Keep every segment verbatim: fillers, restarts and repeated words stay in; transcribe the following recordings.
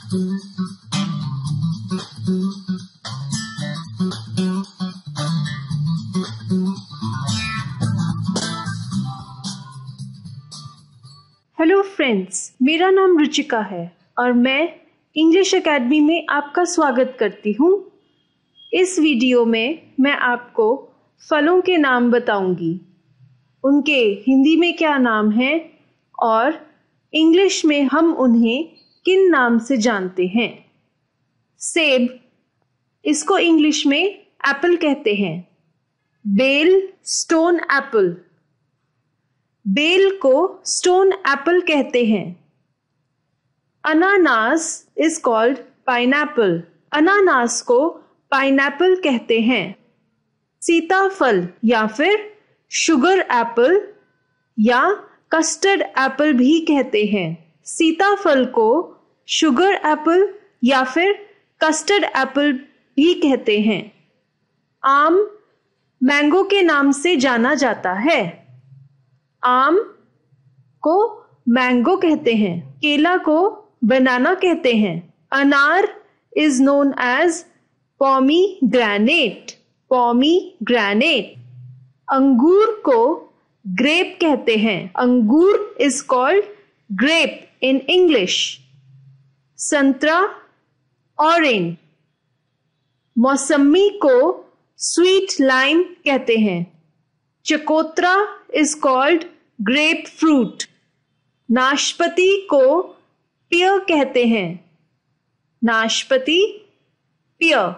Hello friends, मेरा नाम रुचिका है और मैं इंग्लिश एकेडमी में आपका स्वागत करती हूँ। इस वीडियो में मैं आपको फलों के नाम बताऊंगी, उनके हिंदी में क्या नाम है और इंग्लिश में हम उन्हें किन नाम से जानते हैं। सेब, इसको इंग्लिश में एप्पल कहते हैं। बेल, स्टोन एप्पल, बेल को स्टोन एप्पल कहते हैं। अनानास इज कॉल्ड पाइनएप्पल, अनानास को पाइनएप्पल कहते हैं। सीताफल या फिर शुगर एप्पल या कस्टर्ड एप्पल भी कहते हैं। सीताफल को शुगर एप्पल या फिर कस्टर्ड एप्पल भी कहते हैं। आम मैंगो के नाम से जाना जाता है। आम को मैंगो कहते हैं। केला को बनाना कहते हैं। अनार is known as pomegranate, pomegranate. अंगूर को ग्रेप कहते हैं। अंगूर is called grape in English. संतरा ऑरेंज। मौसमी को स्वीट लाइम कहते हैं। चकोतरा इज कॉल्ड ग्रेप फ्रूट। नाशपाती को पियर कहते हैं। नाशपाती, पियर।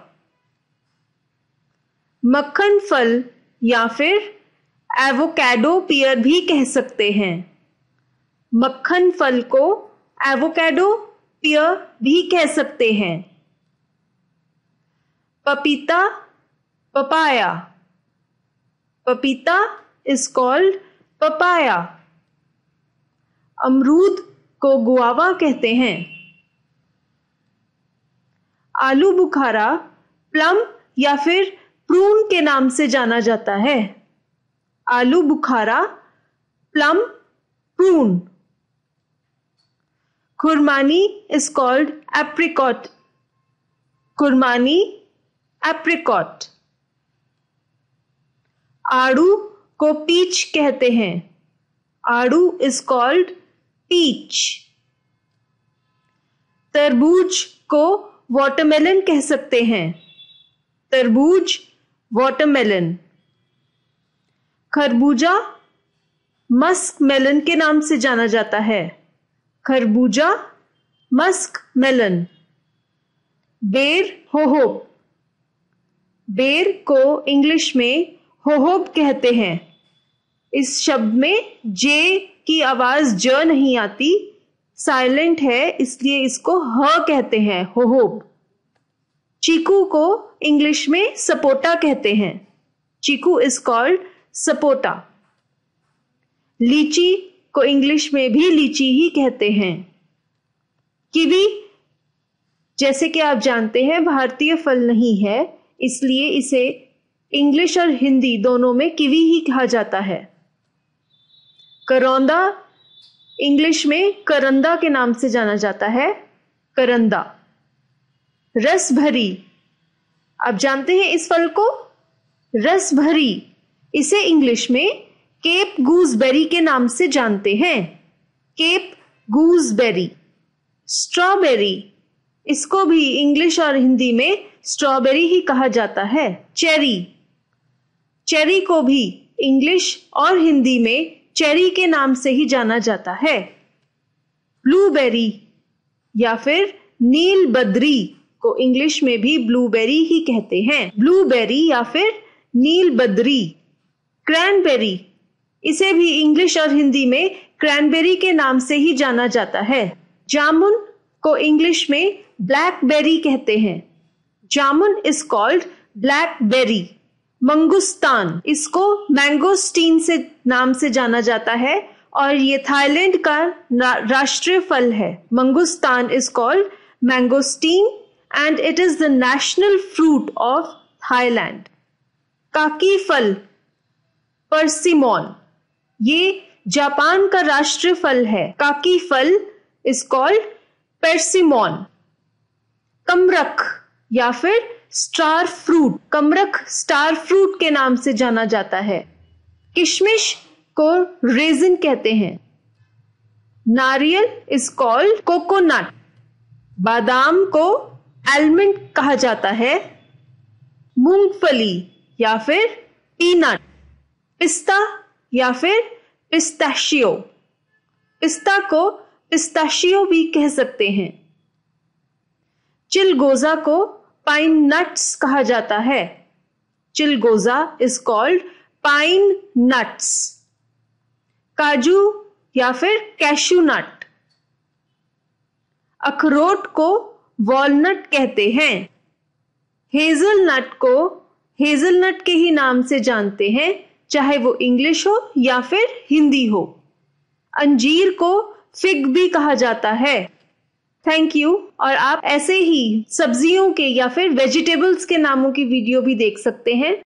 मक्खन फल या फिर एवोकाडो पियर भी कह सकते हैं। मक्खन फल को एवोकाडो पियर भी कह सकते हैं। पपीता, पपाया। पपीता इज कॉल्ड पपाया। अमरूद को गुआवा कहते हैं। आलू बुखारा प्लम या फिर प्रून के नाम से जाना जाता है। आलू बुखारा, प्लम, प्रून। खुरमानी इज कॉल्ड एप्रिकॉट। खुरमानी, एप्रिकॉट। आड़ू को पीच कहते हैं। आड़ू इज कॉल्ड पीच। तरबूज को वाटरमेलन कह सकते हैं। तरबूज, वाटरमेलन। खरबूजा मस्क मेलन के नाम से जाना जाता है। खरबूजा, मस्क मेलन। बेर, होहोब। बेर को इंग्लिश में होहोब कहते हैं। इस शब्द में जे की आवाज ज नहीं आती, साइलेंट है, इसलिए इसको ह कहते हैं, होहोब। चीकू को इंग्लिश में सपोटा कहते हैं। चीकू इज कॉल्ड सपोटा। लीची को इंग्लिश में भी लीची ही कहते हैं। कीवी, जैसे कि आप जानते हैं, भारतीय फल नहीं है, इसलिए इसे इंग्लिश और हिंदी दोनों में कीवी ही कहा जाता है। करौंदा इंग्लिश में करंदा के नाम से जाना जाता है, करंदा। रस भरी, आप जानते हैं इस फल को, रस भरी, इसे इंग्लिश में केप गूसबेरी के नाम से जानते हैं, केप गूसबेरी। स्ट्रॉबेरी, इसको भी इंग्लिश और हिंदी में स्ट्रॉबेरी ही कहा जाता है। चेरी, चेरी को भी इंग्लिश और हिंदी में चेरी के नाम से ही जाना जाता है। ब्लूबेरी या फिर नील बद्री को इंग्लिश में भी ब्लूबेरी ही कहते हैं। ब्लूबेरी या फिर नील बद्री। क्रैनबेरी, इसे भी इंग्लिश और हिंदी में क्रैनबेरी के नाम से ही जाना जाता है। जामुन को इंग्लिश में ब्लैकबेरी कहते हैं। जामुन इज कॉल्ड ब्लैकबेरी। मंगुस्तान, इसको मैंगोस्टीन से नाम से जाना जाता है और ये थाईलैंड का राष्ट्रीय फल है। मंगुस्तान is called mangosteen and it is the national fruit of Thailand. काकी फल, परसिमोन, ये जापान का राष्ट्रीय फल है। काकी फल इज कॉल्ड परसिमोन। कमरख या फिर स्टार फ्रूट, कमरख स्टार फ्रूट के नाम से जाना जाता है। किशमिश को रेजिन कहते हैं। नारियल इज कॉल्ड कोकोनट। बादाम को आलमंड कहा जाता है। मूंगफली या फिर पीनट, पिस्ता या फिर पिस्ताशियो, पिस्ता को पिस्ताशियो भी कह सकते हैं। चिलगोजा को पाइन नट्स कहा जाता है। चिलगोजा इज कॉल्ड पाइन नट्स। काजू या फिर कैशू नट। अखरोट को वॉलनट कहते हैं। हेजलनट को हेजलनट के ही नाम से जानते हैं, चाहे वो इंग्लिश हो या फिर हिंदी हो। अंजीर को फिग भी कहा जाता है। Thank you. और आप ऐसे ही सब्जियों के या फिर वेजिटेबल्स के नामों की वीडियो भी देख सकते हैं।